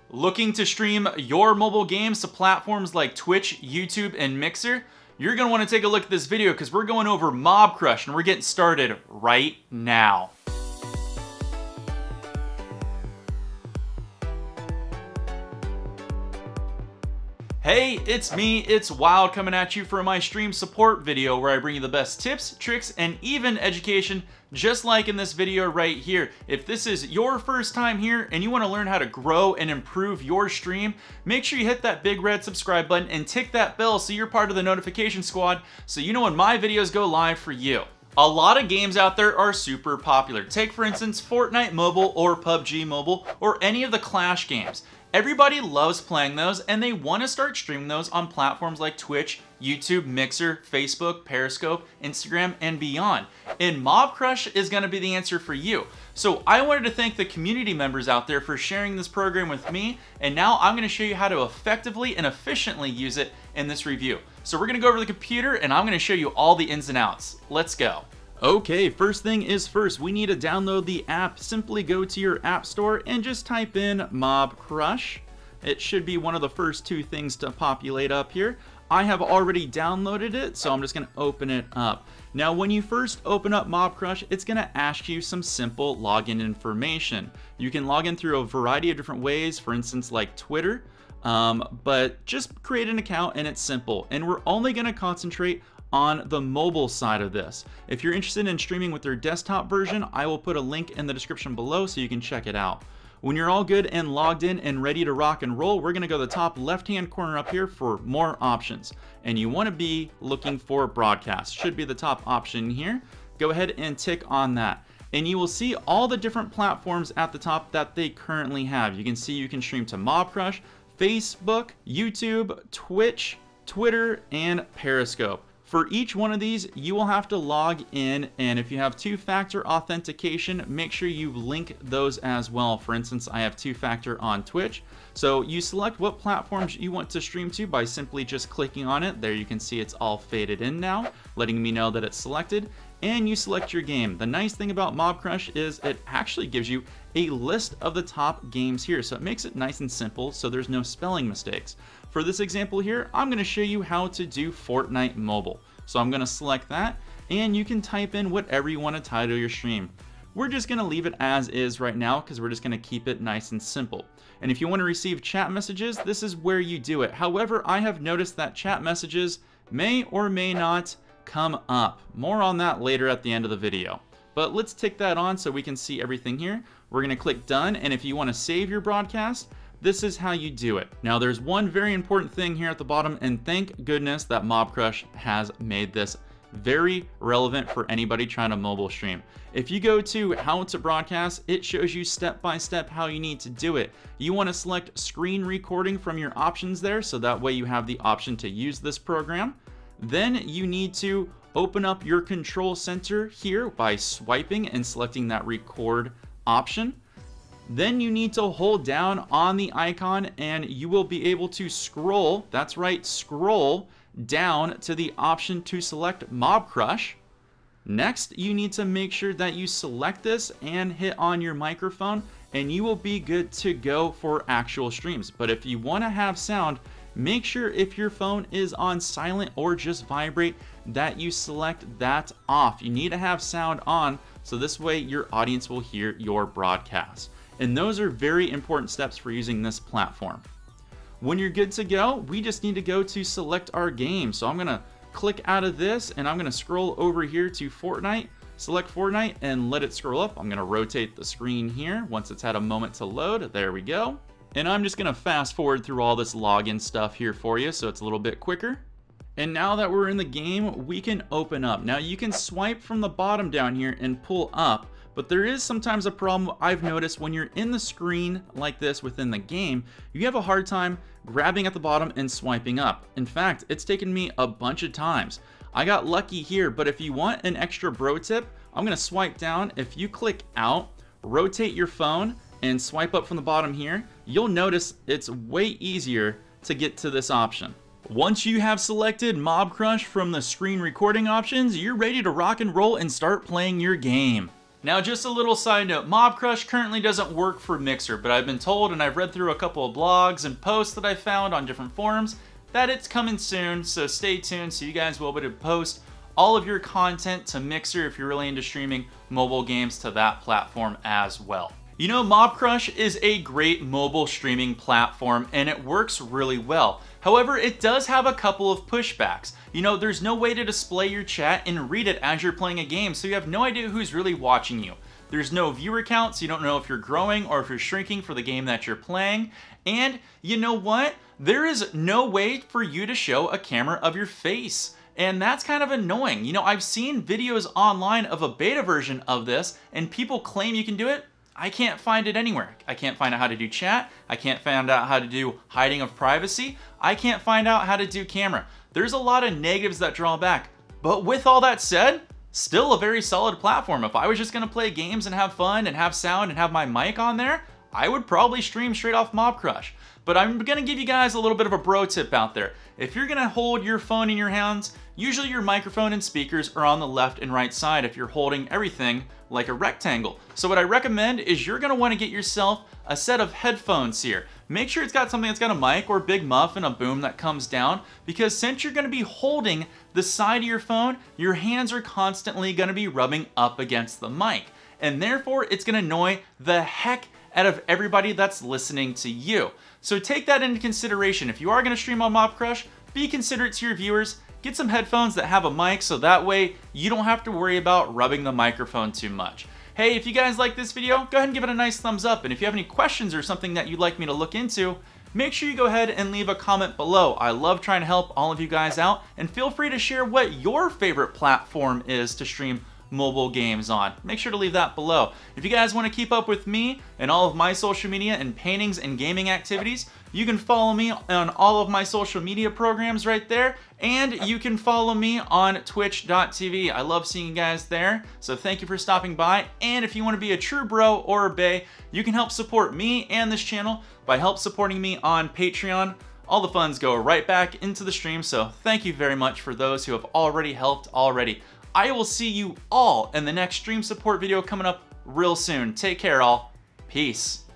Looking to stream your mobile games to platforms like Twitch, YouTube, and Mixer? You're going to want to take a look at this video because we're going over Mobcrush and we're getting started right now. Hey, it's me, it's Wild, coming at you for my stream support video where I bring you the best tips, tricks, and even education, just like in this video right here. If this is your first time here and you want to learn how to grow and improve your stream, make sure you hit that big red subscribe button and tick that bell so you're part of the notification squad so you know when my videos go live for you. A lot of games out there are super popular. Take for instance Fortnite Mobile or PUBG Mobile or any of the Clash games. Everybody loves playing those and they want to start streaming those on platforms like Twitch, YouTube, Mixer, Facebook, Periscope, Instagram, and beyond. And Mobcrush is going to be the answer for you. So I wanted to thank the community members out there for sharing this program with me, and now I'm going to show you how to effectively and efficiently use it in this review. So we're going to go over the computer and I'm going to show you all the ins and outs. Let's go. Okay, first thing is first, we need to download the app. Simply go to your app store and just type in Mobcrush. It should be one of the first two things to populate up here. I have already downloaded it, so I'm just going to open it up. Now, when you first open up Mobcrush, it's going to ask you some simple login information. You can log in through a variety of different ways, for instance, like Twitter, but just create an account and it's simple. And we're only going to concentrate on the mobile side of this. If you're interested in streaming with their desktop version, I will put a link in the description below so you can check it out. When you're all good and logged in and ready to rock and roll, we're gonna go to the top left-hand corner up here for more options. And you wanna be looking for broadcast. Should be the top option here. Go ahead and tick on that. And you will see all the different platforms at the top that they currently have. You can see you can stream to Mobcrush, Facebook, YouTube, Twitch, Twitter, and Periscope. For each one of these, you will have to log in, and if you have two-factor authentication, make sure you link those as well. For instance, I have two-factor on Twitch. So you select what platforms you want to stream to by simply just clicking on it. There you can see it's all faded in now, letting me know that it's selected, and you select your game. The nice thing about Mobcrush is it actually gives you a list of the top games here, so it makes it nice and simple so there's no spelling mistakes. For this example here, I'm going to show you how to do Fortnite Mobile. So I'm going to select that, and you can type in whatever you want to title your stream. We're just going to leave it as is right now because we're just going to keep it nice and simple. And if you want to receive chat messages, this is where you do it. However, I have noticed that chat messages may or may not come up. More on that later at the end of the video. But let's tick that on so we can see everything here. We're going to click done, and if you want to save your broadcast, this is how you do it. Now there's one very important thing here at the bottom, and thank goodness that Mobcrush has made this very relevant for anybody trying to mobile stream. If you go to how to broadcast, it shows you step by step how you need to do it. You want to select screen recording from your options there, so that way you have the option to use this program. Then you need to open up your control center here by swiping and selecting that record option. Then you need to hold down on the icon and you will be able to scroll, that's right, scroll down to the option to select Mobcrush. Next, you need to make sure that you select this and hit on your microphone and you will be good to go for actual streams. But if you want to have sound, make sure if your phone is on silent or just vibrate that you select that off. You need to have sound on so this way your audience will hear your broadcast. And those are very important steps for using this platform. When you're good to go, we just need to go to select our game. So I'm gonna click out of this and I'm gonna scroll over here to Fortnite, select Fortnite and let it scroll up. I'm gonna rotate the screen here once it's had a moment to load. There we go. And I'm just gonna fast forward through all this login stuff here for you so it's a little bit quicker. And now that we're in the game, we can open up. Now you can swipe from the bottom down here and pull up, but there is sometimes a problem I've noticed when you're in the screen like this within the game, you have a hard time grabbing at the bottom and swiping up. In fact, it's taken me a bunch of times. I got lucky here, but if you want an extra bro tip, I'm gonna swipe down. If you click out, rotate your phone and swipe up from the bottom here, you'll notice it's way easier to get to this option. Once you have selected Mobcrush from the screen recording options, you're ready to rock and roll and start playing your game. Now, just a little side note, Mob Crush currently doesn't work for Mixer, but I've been told, and I've read through a couple of blogs and posts that I found on different forums, that it's coming soon, so stay tuned so you guys will be able to post all of your content to Mixer if you're really into streaming mobile games to that platform as well. You know, Mob Crush is a great mobile streaming platform and it works really well. However, it does have a couple of pushbacks. You know, there's no way to display your chat and read it as you're playing a game, so you have no idea who's really watching you. There's no viewer count, so you don't know if you're growing or if you're shrinking for the game that you're playing. And you know what? There is no way for you to show a camera of your face. And that's kind of annoying. You know, I've seen videos online of a beta version of this and people claim you can do it. I can't find it anywhere. I can't find out how to do chat. I can't find out how to do hiding of privacy. I can't find out how to do camera. There's a lot of negatives that draw back. But with all that said, still a very solid platform. If I was just gonna play games and have fun and have sound and have my mic on there, I would probably stream straight off Mob Crush. But I'm gonna give you guys a little bit of a bro tip out there. If you're gonna hold your phone in your hands, usually your microphone and speakers are on the left and right side if you're holding everything like a rectangle. So what I recommend is you're gonna wanna get yourself a set of headphones here. Make sure it's got something that's got a mic or a big muff and a boom that comes down, because since you're gonna be holding the side of your phone, your hands are constantly gonna be rubbing up against the mic. And therefore, it's gonna annoy the heck out of everybody that's listening to you. So take that into consideration. If you are gonna stream on Mob Crush, be considerate to your viewers. Get some headphones that have a mic so that way you don't have to worry about rubbing the microphone too much. Hey, if you guys like this video, go ahead and give it a nice thumbs up. And if you have any questions or something that you'd like me to look into, make sure you go ahead and leave a comment below. I love trying to help all of you guys out, and feel free to share what your favorite platform is to stream mobile games on. Make sure to leave that below. If you guys want to keep up with me and all of my social media and paintings and gaming activities, you can follow me on all of my social media programs right there, and you can follow me on twitch.tv. I love seeing you guys there, so thank you for stopping by. And if you want to be a true bro or a bae, you can help support me and this channel by help supporting me on Patreon. All the funds go right back into the stream, so thank you very much for those who have already helped already. I will see you all in the next stream support video coming up real soon. Take care, all. Peace.